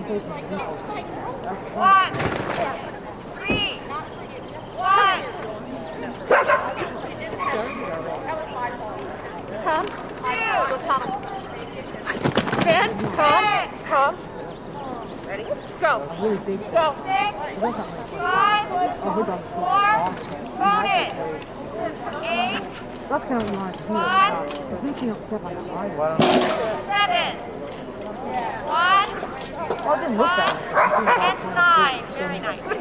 1, 3, 1. Come. 2. Ben, come. Ready? Go. Go. 6, 5, 4, bonus. 8, That's kind of nice. 1, 7, 1, I didn't look at it. and 9. Very nice.